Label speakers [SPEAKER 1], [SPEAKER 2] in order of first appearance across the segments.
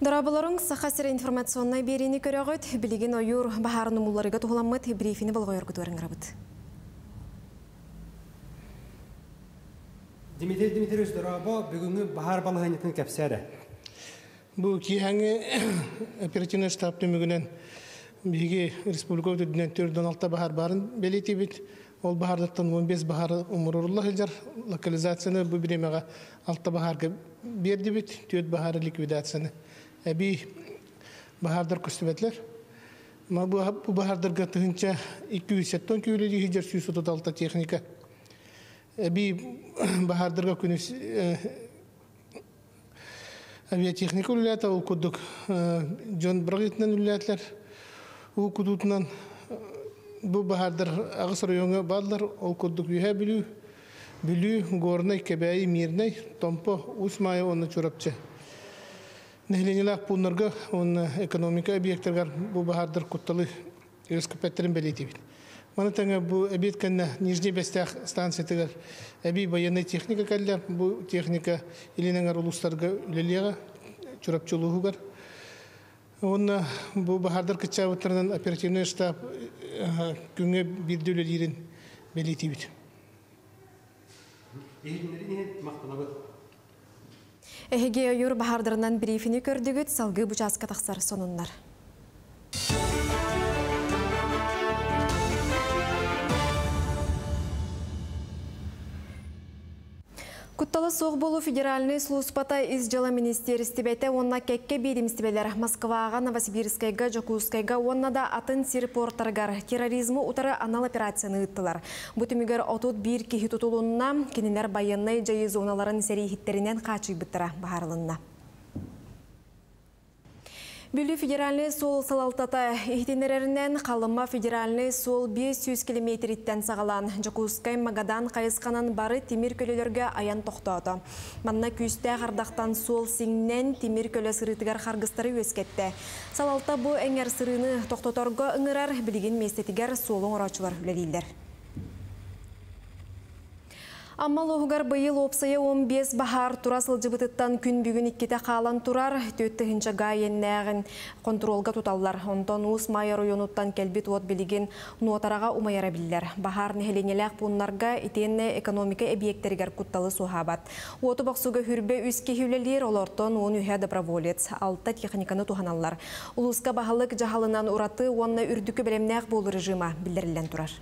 [SPEAKER 1] Дарабыларың сақасыр информационной берені көріғыт, білеген ойыр бағарын ұмыларыға тұғыламыд брифини болғайыр күтуарың рабыт.
[SPEAKER 2] Дмитрий Дмитриевич Дараба бүгінгі бағар балығанетін кәпсәрі.
[SPEAKER 3] Бұл кейхәңі оперативный штабты мүгінен бігі республика өтедінен 4-6 бағар барын белеті бет. Ол бағардықтан 15 бағары ұмырырылы ғылжар. Локализацияны бұл біремеға 6 бағарға берді бет, 4 бағары ликвидацияны. Әбі бағардар көстібетлер. Бұл бағардарға тұхынша 200 тонн көйледі ғылжар 136 техника. Әбі бағардарға күніс авиатехника үлләті, ол күдік жон бірағетінен үлләтілер. Ол күдітінен бұл бағардар ағыс районға бадылар, ол күдік үйе білу, ғорнай, кәбәйі, мирнай, томпо, ұсмайы оны чұрапчы. Нәхленелік бұлнарға оны экономика объекттергар бұл бағардар күтталы өскіпәттерін бәлейті бейді. Маны таңа бұл әбет кәнна Нижний Бәстәқ станциятығар әбей баянай техника кәлдер. Бұл техника елініңар ұлыстарға үлелеға чұрапчылығығар. Оны бұл бағардар күтчауыттарынан оперативный штаб күнге бірді үлелерін бәлейті бейді.
[SPEAKER 1] Әхеге ойыр бағардарынан брифини көрдігіт салғы бұчасқа тақсар сонынлар. Кутталы соқ болу федеральный службата из жала министерстебеті онна кәкке бейдімстебелер Москваға, Новосибирскайға, Жокускайға онна да атын сирпорттарғар терроризмы утары анал операцияны ұттылар. Бұтымегер отут бір кехі тұтылуына кенелер байыннай жайы зоналарын сәрейхеттерінен қачы бұттыра бағарылынна. Бүлі федеральный сол салалтата ихтенерерінен қалыма федеральный сол 500 километриттен сағалан Жокускай Магадан қайысқанан бары темір көлелерге аян тоқтады. Манна күсті қардақтан сол сіңнен темір көлі сырытығар қарғыстары өскетті. Салалта бұл әңер сырыны тоқтоторға ұңырар білген местетігер солың ұрачылар үлелейлер. Аммал оғығар бұйыл опсайы 15 бағар турасыл жыбытыттан күн бүгін иккеті қалан турар, төттігінші ғайеннәғін контролға тұталылар. Онтан ұс майыр ойонуттан кәлбет от білеген нуатараға умайара білдер. Бағар нәхеленеләқ бұнларға итенне экономика объекттергер құтталы суғабат. Оты бақсуға хүрбе үске хүлелер олортон он үйе доброволец, алта техниканы туғаналар. Улысқа бағалық жағалынан ұраты онна үрдікі білемнәқ болу режима білдірілен тұрар.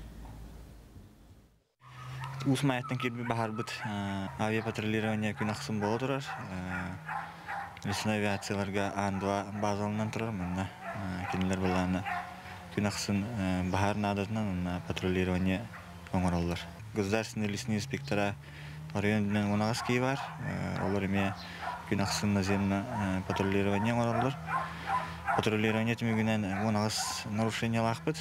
[SPEAKER 4] Усмаяттан келбі бағар бұд авиапатрулирование күн ақсын болу тұрар. Лесін авиацияларға андуа базалынан тұрар. Мұнна кенелер болағына күн ақсын бағар надатынан патрулирование оңыр олар. Государственный лесный инспектора районынан онағыз кей бар. Олар еме күн ақсын наземна патрулирование оңыр олар. Патрулирование түмігінен онағыз нарушение лақ бұд.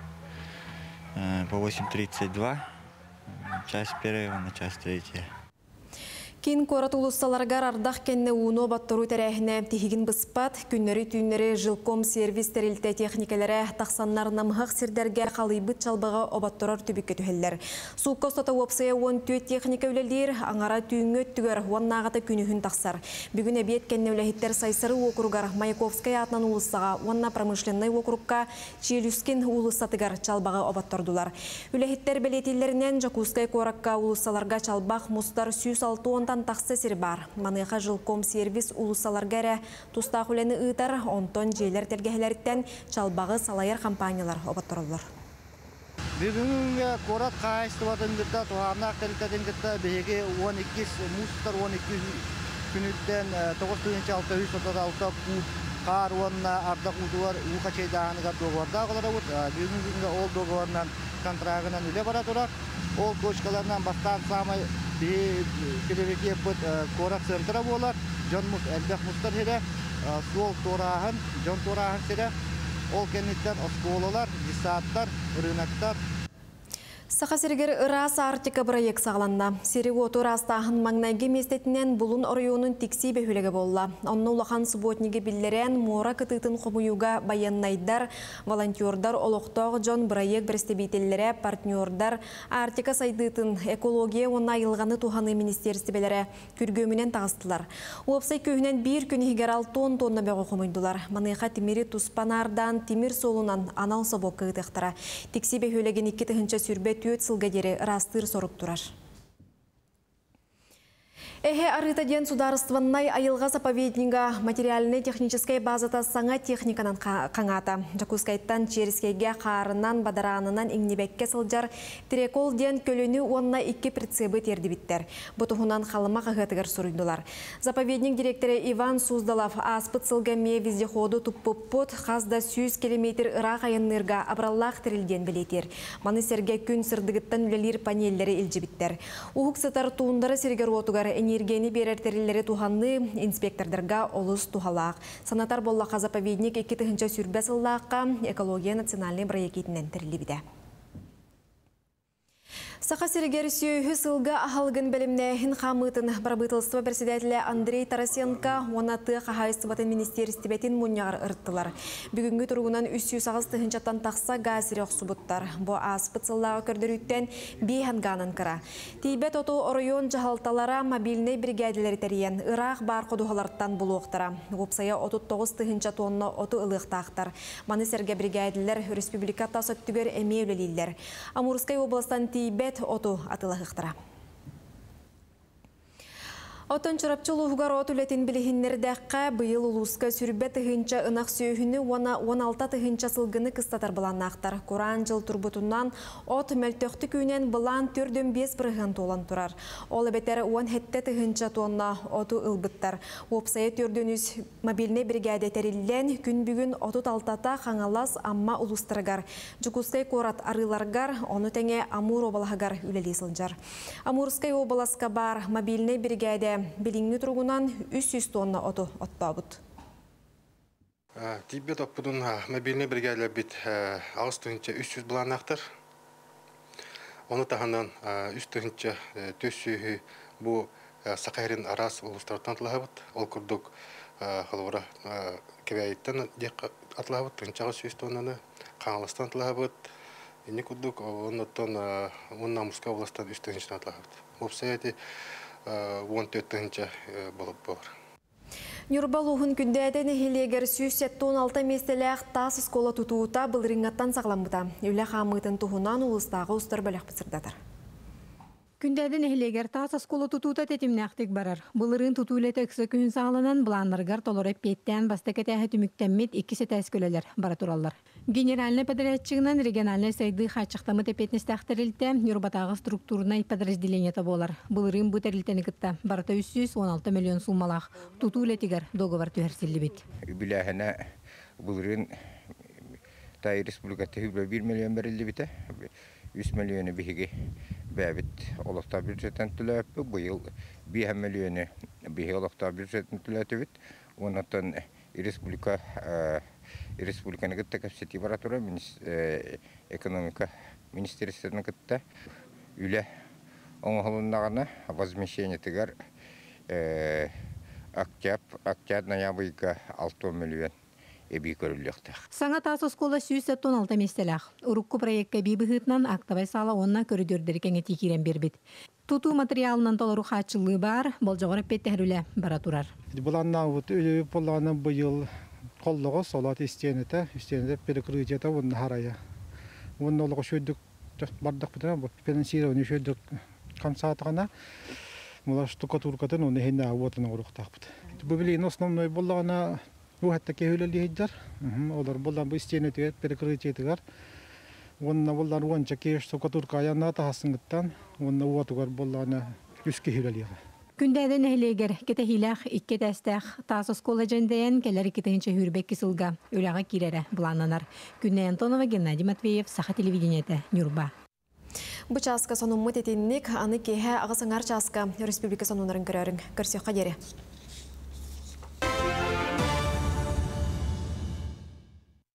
[SPEAKER 4] По 8.32. Часть первая, на часть третья.
[SPEAKER 1] Кин корат улуссаларгар ардах кенне уно баттыру тәрәхіне тихигин бұспат, күннері түйнері жылком сервис тәрелті техникалары тақсаннар намғақ сирдерге қалайбыт чалбаға обаттырар түбікке түхеллер. Суққостата опсая 14 техника өлелер, аңара түйіңөт түгер уаннағата күнігін тақсар. Бүгін әбет кенне өләхеттер сайсары округар Маяковская атнан улысаға, уанна промышленный округка Челюскин улысатыгар чалбаға обаттырдулар. Өләхеттер белетелерінен Жокускай коракка улысаларға чалбақ мұстар 106 тақсы сир бар. Маныға жылком сервис улусаларгәрі тұста құлені ұйтар, онтон жейлер тергәлеріттен чалбағы салайыр компаниялар обаттырылыр.
[SPEAKER 5] Бүгінгі корат қайысты ватындырда, туғанақ тәрілтәдіңдірді бейге 12 мұстар 12 күніттен 9.636 қар онына ардақ ұтуар ұқачайдағынығар доғырда қылары бұд. Бүгінгі ол доғырынан контрагынан үле бара тұрар. Ол көшкаларынан бастан самай келебеке бұд корат центра болар. Жон әлбәқ мұстар хере, сол торағын, жон торағын хере. Ол кенеттен осколалар, десаттар, рынақтар.
[SPEAKER 1] Сақа сергер ырас Артика проект сағаланна. Серег оту растағын маңнайге местетінен бұлын орионын тіксей бөхілігі болла. Онны улахан субботниге білдерен мора кытытын қомуюға баяннайдар, волонтердар, олықтағы жон проект бірістебейтелері, партнердар, Артика сайдытын экология онна айылғаны туханы министерстебелері күргөмінен тағыстылар. Уапсай күйінен бір күн егерал тонна бәғі қомойдылар. Маныға темері туспанардан, темір солунан анал собок кығытықтара. Тіксей бөхіліген 2 тығынша сүрбет түйет сылгадері растыр сорук турар. Эхе арытаден сударстваннай айылға заповеднига материальный техническая базата саңа техниканан қаңата. Жакускайттан черескейге қарынан бадаранынан иңнебекке сылжар трекол ден көліні онна 2 прицебы тердібіттер. Бұтығынан қалыма қағытығыр сұрындылар. Заповедник директоры Иван Суздалов аспыт сылгаме вездеходу тұппыппыт қазда 100 километр ырақ айыннырға абраллақ тірілден білетер. Маны серге күн сырдығыттан үлелер панеллері илжібіттер. Ухук сатар туындары сергер отугар энергияны берер терилері туханны инспектордарға олыс тухалақ. Санатар боллақа заповедник 2 тығынша сүрбе сыллаққа экология национальный проектінен тірілі біде. Сақа сергер сүйі сылға ахалғын бәлімнәхін қамытын барабытылыстыва председателі Андрей Тарасенко онаты қағайыстыбатын министерстебетін мұнияғыр ұрттылар. Бүгінгі тұрғынан 300 тығыншаттан тақса ғасырек сұбыттар. Бұ аспыт сыллағы көрдіріттен бейханғанын кіра. Тейбет оту орайон жағалталара мобильный бригадилері тәріен ұрақ бар қодуғаларттан бұл оқтара. Опсая 39 тығынша тонны оту ылықтақтар. Маны серге бригадилер республиката сөттігер әмеулелілер. Амурскай областан Тейбет оту атылағықтыра. Отын чырапчылы ұғығар отулетін білігіннердәққа бұйыл ұлысқа сүрбе тығынша ынақ сүйіні 16 тығынша сылғыны қыстатар бұланнақтар. Құран жыл тұрбытынан от мәлтөқті күйінен бұлан 4-5 бірғын толан тұрар. Ол әбетер 17 тығынша тонна оту ұлбыттар. Опсайы 400 мобильный бригада тәрілден күн бүгін оту талтата қаңалас амма ұлыстырғар. Жүкускай қорат арыларғар, оны тәңе Амур обалағар үлелі сылжар. Амурскай обаласқа бар мобильный бригада билиңни тургунан 300 тонна оту оттабыт.
[SPEAKER 6] Тибет оппудун мобильный бригадалар бит ағыстығынша 300 бұланақтыр. Оны тағанан 300 төссүйі бұл Сақайрын арас ұлыстардан атылағабыт. Ол күрдік қалуыра кебәйттен дек атылағабыт. Тұнчағы 100 тоннаны қаңалыстан атылағабыт. Ені күрдік онна Амурскай областан 300 атылағабыт. Опсаяты 14 тығынша болып болар.
[SPEAKER 1] Нюрбалуғын күндәден хелегер 116 местеләқ тас скола тұтуыта бұлырыңаттан сағламыда. Үлі қамытын тұғынан ұлыстағы ұстар бөлек пысырдатыр.
[SPEAKER 7] Күндәден хелегер тас скола тұтуыта тетімнәқтік барар. Бұлырын тұтуылеті кісі күн сағылынан бұланырғар толырып петтен бастакетәхі түміктәммет 2 сетәс көлелер бара туралар. Генеральный подрядчигынан региональный сайды хачықтамы тепетнестәқтірілті Нюрбатағы структурной подразделениеті болар. Бұлырын бұтәрілтені кітті барата 316 миллион суммалақ тұтуылетігер договор түхерсілі бет.
[SPEAKER 8] Біләхіна бұлырын Тай республикаты 1 миллион берілді біті. 3 миллионы бігі бәбіт олықта бюджеттен түләпі. Бұйыл 5 миллионы бігі олықта бюджеттен түләті біт. Онаттан республиканы кітті кәпсеті баратура экономика министерствоның кітті үлі оңғылынағына возмещение тігер октябрь-ноябрьға 6 миллион эби көрүлөктөр.
[SPEAKER 7] Саңа тас скола 116 местелах. Урукку проектке бибихытнан актабай сала онна көрүдөрдөр кеңети кирен бербит. Туту материалынан толору хачылы бар, болжогор петтехрүле бара турар.
[SPEAKER 5] Буланна вот полана быйыл коллого солат истенете перекрытиета онна харая. Онна олго шөйдүк бардык бутана финансирование шөйдүк камсаатыгана. Мула штукатуркатын оны хенна awotuna уруктакпыт. Бу билин основной болгона Уһатта кеһүләли һиҗәр. Олар булдан бу стенетегә перекрытиетегәр. Онна булдан уанча кеш сокатурка янна тахсыңыттан, онна уатугар булланы үс кеһүләли.
[SPEAKER 7] Күндәдән хелегер кетәһиләх 2 тәстәх тасыс колледжендән келәр 2нче хүрбек кисылга үләгә кирәре буланнар. Күннән Антонова, Геннадий Матвеев, Саха телевидениете, Нюрба.
[SPEAKER 1] Бу часка сонун мөтетинник аны кеһә агысыңар часка республика сонунарын көрөрүң. Көрсөк кадере.